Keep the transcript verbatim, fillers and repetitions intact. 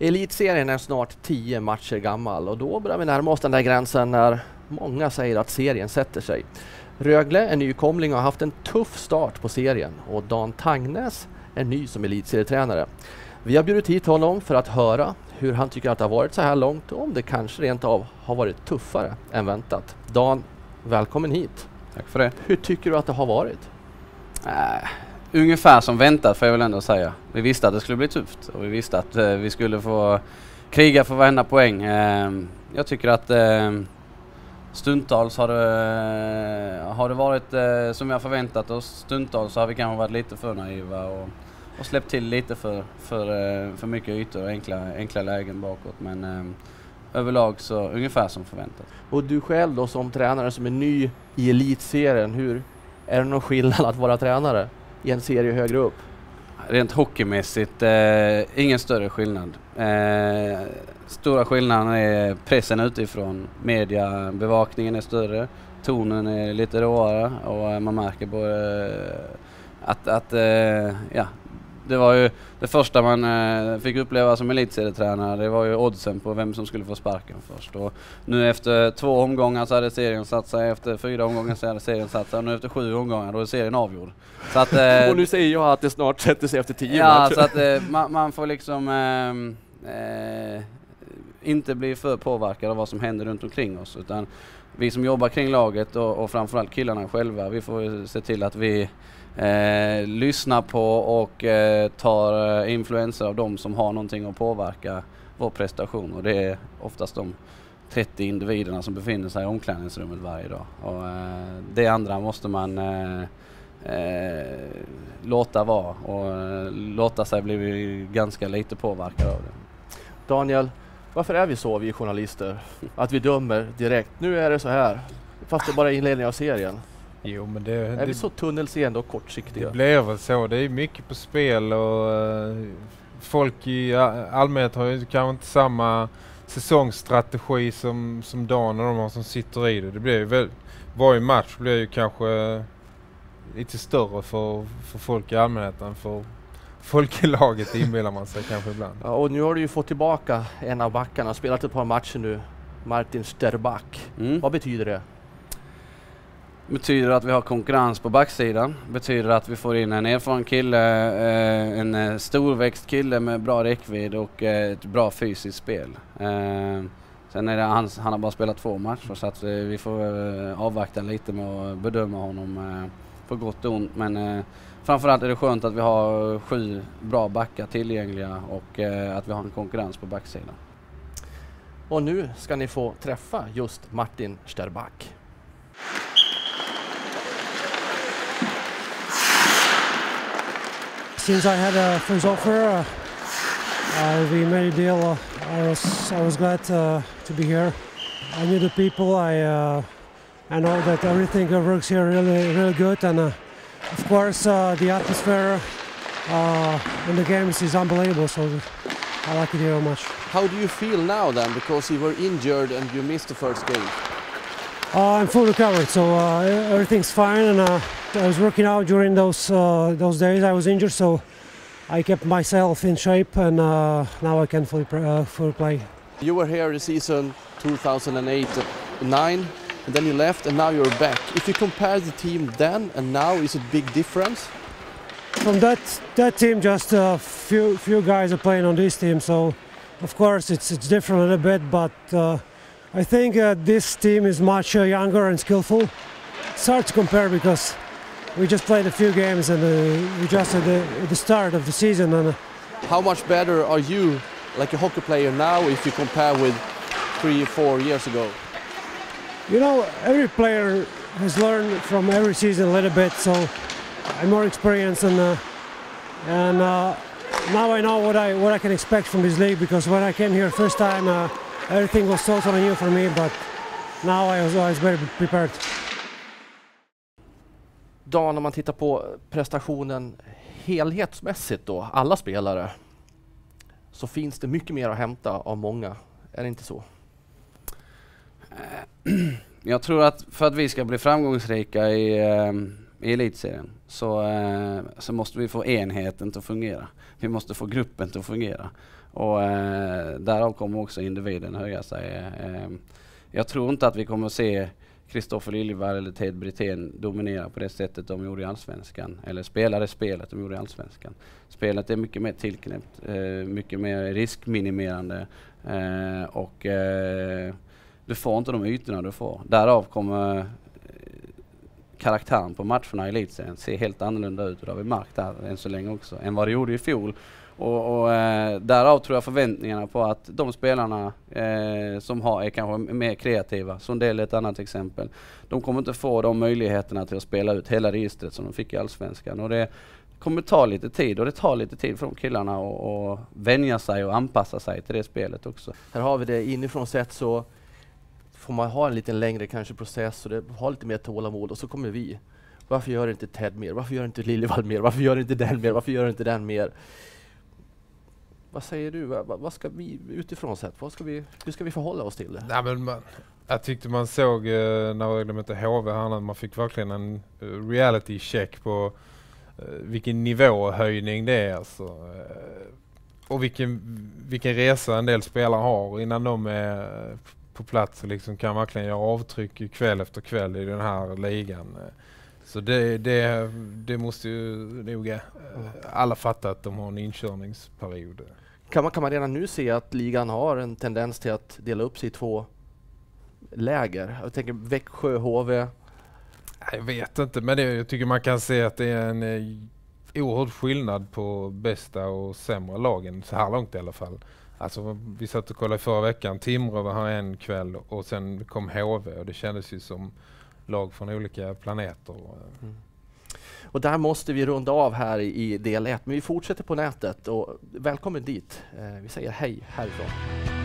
Elitserien är snart tio matcher gammal och då börjar vi närma oss den där gränsen när många säger att serien sätter sig. Rögle är nykomling och har haft en tuff start på serien och Dan Tangnes är ny som elitserietränare. Vi har bjudit hit honom för att höra hur han tycker att det har varit så här långt och om det kanske rent av har varit tuffare än väntat. Dan, välkommen hit. Tack för det. Hur tycker du att det har varit? Äh, ungefär som väntat får jag väl ändå säga. Vi visste att det skulle bli tufft och vi visste att eh, vi skulle få kriga för varenda poäng. Eh, jag tycker att eh, stundtals har det, har det varit eh, som jag förväntat oss. Stundtals så har vi kanske varit lite för naiva och, och släppt till lite för, för, eh, för mycket ytor och enkla, enkla lägen bakåt. Men eh, överlag så ungefär som förväntat. Och du själv då som tränare som är ny i elitserien, hur är det någon skillnad att vara tränare i en serie högre upp? Rent hockeymässigt, eh, ingen större skillnad. Eh, stora skillnaden är pressen utifrån. Media, bevakningen är större, tonen är lite råare och eh, man märker både eh, att, att eh, ja, det var ju det första man eh, fick uppleva som elitserietränare. Det var ju oddsen på vem som skulle få sparken först. Och nu efter två omgångar så hade serien satt sig. Efter fyra omgångar så hade serien satt sig. Och nu efter sju omgångar då är serien avgjord. Så att, eh, och nu säger jag att det snart sätter sig efter tio ja, matcher. så att eh, man, man får liksom eh, eh, inte bli för påverkad av vad som händer runt omkring oss. Utan vi som jobbar kring laget och, och framförallt killarna själva, vi får se till att vi Eh, lyssna på och eh, tar eh, influenser av dem som har någonting att påverka vår prestation, och det är oftast de trettio individerna som befinner sig i omklädningsrummet varje dag, och eh, det andra måste man eh, eh, låta vara och eh, låta sig bli ganska lite påverkad av det. Daniel, varför är vi så, vi journalister, att vi dömer direkt? Nu är det så här, fast det bara är inledning av serien. Jo, men det, är det, vi så tunnelseende och kortsiktiga? Det blir väl så. Det är mycket på spel och uh, folk i allmänhet har ju kanske inte samma säsongsstrategi som, som Dan och de har som sitter i det. Det blir ju väl, varje match blir ju kanske lite större för, för folk i allmänheten, för folk i laget inbillar man sig kanske ibland. Ja, och nu har du ju fått tillbaka en av backarna, spelat ett par matcher nu, Martin Sterback. Mm. Vad betyder det? Betyder att vi har konkurrens på backsidan. Betyder att vi får in en erfaren kille, eh, en eh, storväxt kille med bra räckvidd och eh, ett bra fysiskt spel. Eh, sen är det han, han har bara spelat två matcher, så att eh, vi får eh, avvakta lite med att bedöma honom eh, på gott och ont. Men eh, framförallt är det skönt att vi har sju bra backar tillgängliga och eh, att vi har en konkurrens på backsidan. Och nu ska ni få träffa just Martin Sterback. Since I had a first offer, uh, uh, we made a deal. Uh, I was I was glad uh, to be here. I knew the people. I uh, I know that everything works here really really good, and uh, of course uh, the atmosphere uh, in the games is unbelievable. So I like it here very much. How do you feel now then? Because you were injured and you missed the first game. Uh, I'm fully recovered, so uh, everything's fine, and uh, I was working out during those uh, those days I was injured, so I kept myself in shape, and uh, now I can fully, pr uh, fully play. You were here the season two thousand eight nine, and then you left, and now you're back. If you compare the team then and now, is it big difference? From that that team, just a few few guys are playing on this team, so of course it's it's different a little bit, but. Uh, I think uh, this team is much uh, younger and skillful. It's hard to compare because we just played a few games and uh, we just at the, at the start of the season. And, uh, how much better are you, like a hockey player now, if you compare with three or four years ago? You know, every player has learned from every season a little bit, so I'm more experienced, and uh, and uh, now I know what I what I can expect from this league, because when I came here first time. Uh, Everything was totally new for me, but now I was always very prepared. Dan, om man tittar på prestationen helhetsmässigt då, alla spelare, så finns det mycket mer att hämta av många. Är det inte så? Jag tror att för att vi ska bli framgångsrika i, i elitserien så, eh, så måste vi få enheten att fungera. Vi måste få gruppen att fungera. Och eh, därav kommer också individen höja sig. Eh, jag tror inte att vi kommer att se Kristoffer Liljevall eller Ted Brithén dominera på det sättet de gjorde i Allsvenskan. Eller spela det spelet de gjorde i Allsvenskan. Spelet är mycket mer tillknäppt, eh, mycket mer riskminimerande. Eh, och eh, du får inte de ytorna du får. Därav kommer eh, karaktären på matcherna i elitserien se helt annorlunda ut. Och det har vi märkt där än så länge också. Än vad det gjorde i fjol. Och, och eh, därav tror jag förväntningarna på att de spelarna eh, som har är kanske mer kreativa, som det är ett annat exempel, de kommer inte få de möjligheterna till att spela ut hela registret som de fick i Allsvenskan. Och det kommer ta lite tid, och det tar lite tid för de killarna att och vänja sig och anpassa sig till det spelet också. Här har vi det inifrån sett, så får man ha en lite längre kanske process och det, ha lite mer tålamod, och så kommer vi. Varför gör inte Ted mer? Varför gör inte Liljevall mer? Varför gör inte den mer? Varför gör inte den mer? Vad säger du? Vad, vad ska vi utifrån sett? Vad ska vi, hur ska vi förhålla oss till det? Nej, men man, jag tyckte man såg eh, när jag glömde H V här, man fick verkligen en uh, reality check på uh, vilken nivåhöjning det är. Alltså. Uh, och vilken, vilken resa en del spelare har innan de är uh, på plats och liksom kan verkligen göra avtryck kväll efter kväll i den här ligan. Uh, Så det, det, det måste ju nog uh, alla fatta att de har en inkörningsperiod. Kan man, kan man redan nu se att ligan har en tendens till att dela upp sig i två läger? Jag tänker Växjö, H V. Jag vet inte, men det, jag tycker man kan se att det är en eh, oerhörd skillnad på bästa och sämre lagen, så här långt i alla fall. Alltså, vi satt och kollade förra veckan, Timrå var här en kväll och sen kom H V, och det kändes ju som lag från olika planeter. Mm. Och där måste vi runda av här i, i del ett, men vi fortsätter på nätet, och välkommen dit. Eh, vi säger hej härifrån.